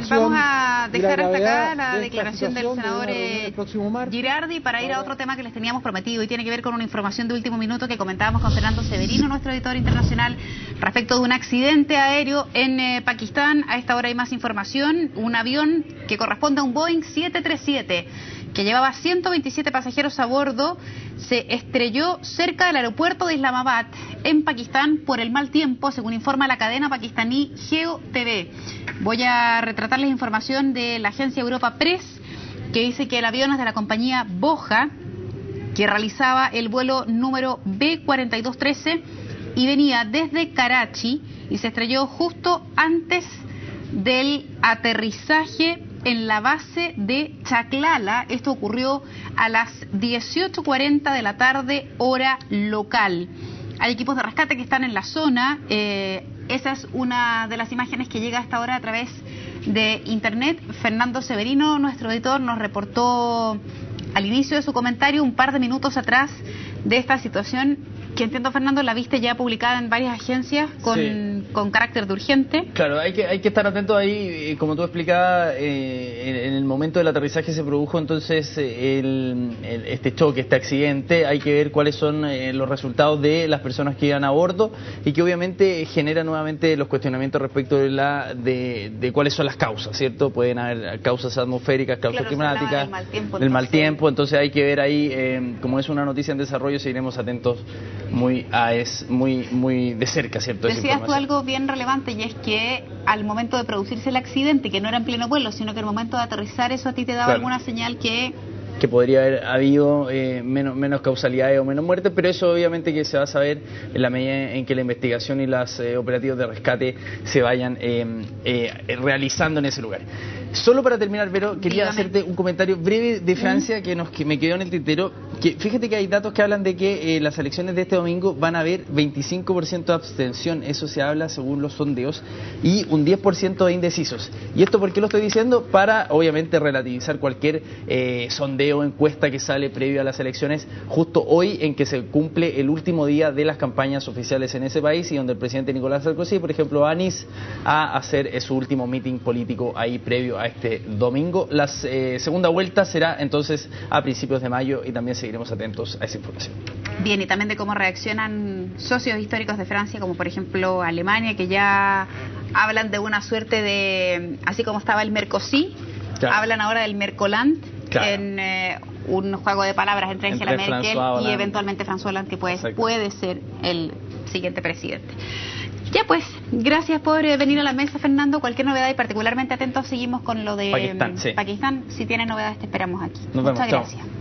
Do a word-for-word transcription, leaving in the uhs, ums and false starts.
vamos a dejar hasta acá la declaración del senador eh, Girardi para ir a otro tema que les teníamos prometido y tiene que ver con una información de último minuto que comentábamos con Fernando Severino, nuestro editor internacional, respecto de un accidente aéreo en eh, Pakistán. A esta hora hay más información. Un avión que corresponde a un Boeing siete treinta y siete que llevaba ciento veintisiete pasajeros a bordo se estrelló cerca del aeropuerto de Islamabad, en Pakistán, por el mal tiempo, según informa la cadena pakistaní Geo T V. Voy a retratarles información de la agencia Europa Press, que dice que el avión es de la compañía Boja, que realizaba el vuelo número B cuarenta y dos trece y venía desde Karachi y se estrelló justo antes del aterrizaje en la base de Chaklala. Esto ocurrió a las dieciocho cuarenta de la tarde, hora local. Hay equipos de rescate que están en la zona. Eh, esa es una de las imágenes que llega hasta ahora a través de internet. Fernando Severino, nuestro editor, nos reportó al inicio de su comentario, un par de minutos atrás, de esta situación que entiendo, Fernando, la viste ya publicada en varias agencias con, sí. con carácter de urgente. Claro, hay que hay que estar atentos ahí, como tú explicabas, eh, en, en el momento del aterrizaje se produjo entonces el, el, este choque, este accidente. Hay que ver cuáles son eh, los resultados de las personas que iban a bordo y que obviamente genera nuevamente los cuestionamientos respecto de la de, de cuáles son las causas, ¿cierto? Pueden haber causas atmosféricas, causas claro, climáticas, del mal tiempo, del mal tiempo, entonces hay que ver ahí, eh, como es una noticia en desarrollo, seguiremos atentos muy a es muy muy de cerca, ¿cierto? Decías tú algo bien relevante, y es que al momento de producirse el accidente, que no era en pleno vuelo, sino que al momento de aterrizar, eso a ti te daba, claro, alguna señal que que podría haber habido eh, menos, menos causalidades o menos muertes, pero eso obviamente que se va a saber en la medida en que la investigación y los eh, operativos de rescate se vayan eh, eh, realizando en ese lugar. Solo para terminar, Vero, quería Dígame. hacerte un comentario breve de Francia ¿Mm? que nos que me quedó en el tintero. Que fíjate que hay datos que hablan de que eh, las elecciones de este domingo van a haber veinticinco por ciento de abstención, eso se habla según los sondeos, y un diez por ciento de indecisos. ¿Y esto por qué lo estoy diciendo? Para, obviamente, relativizar cualquier eh, sondeo o encuesta que sale previo a las elecciones, justo hoy en que se cumple el último día de las campañas oficiales en ese país y donde el presidente Nicolás Sarkozy, por ejemplo, va a Nice a hacer eh, su último meeting político ahí previo a este domingo. La eh, segunda vuelta será entonces a principios de mayo y también seguiremos atentos a esa información. Bien, y también de cómo reaccionan socios históricos de Francia, como por ejemplo Alemania, que ya hablan de una suerte de, así como estaba el Mercosur, claro, hablan ahora del Mercoland, claro, en eh, un juego de palabras entre Angela entre Merkel François y eventualmente François Hollande, que puede, puede ser el siguiente presidente. Ya pues, gracias por eh, venir a la mesa, Fernando. Cualquier novedad, y particularmente atentos, seguimos con lo de Pakistán, sí. Pakistán. Si tienen novedades, te esperamos aquí. Nos Muchas vemos, gracias. chao.